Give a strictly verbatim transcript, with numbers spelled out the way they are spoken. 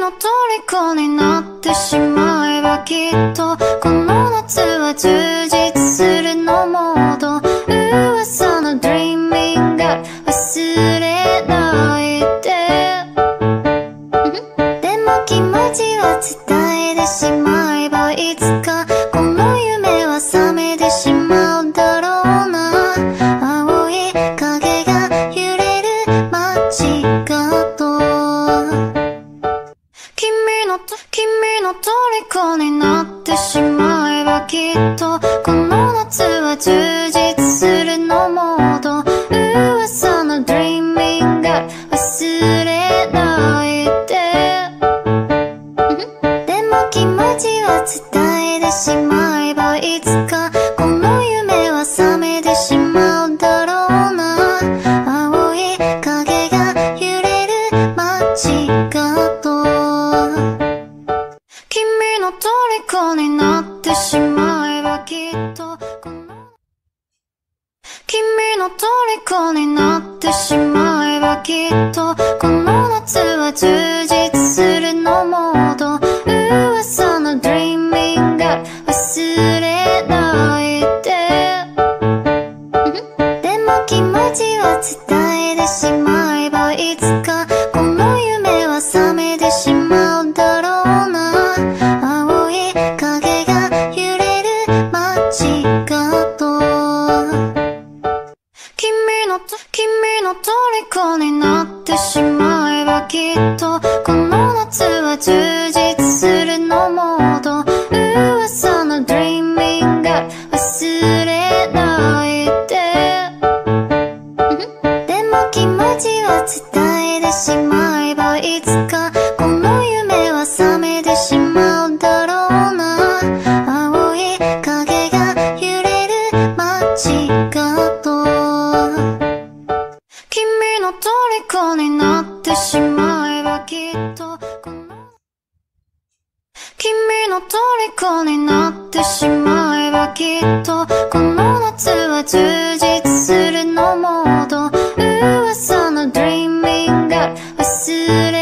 の虜になってしまえばきっとこの夏は充実するのモード噂のドリーミング忘れないででも気持ちは伝えてしまえばいつかこの夢は覚めてしまうだろうな青い影が揺れる街角君の君の虜になってしまえばきっとこの夏は充実するのモード噂のドリーミング忘れないででも気持ちは伝えてしまえばいつかこの夢は覚めてしまうだろうな青い影が揺れる街角君の虜になってしまえばきっとこの君の虜になってしまえばきっとこの夏は充実するのモード噂のドリーミング忘れないででも気持ちは伝えてしまえばいつかこの夢は覚めてしまうだろうな青い影が揺れる街角君の君の虜になってしまえばきっとこの夏は充実するのモード噂のドリーミング忘れないででも気持ちは伝えてしまえばいつかこの夢は覚めてしまうだろうな青い影が揺れる街角君の虜になってしまえばきっとこの君の虜になってしまえばきっとこの夏は充実するのモード噂のドリーミング忘れ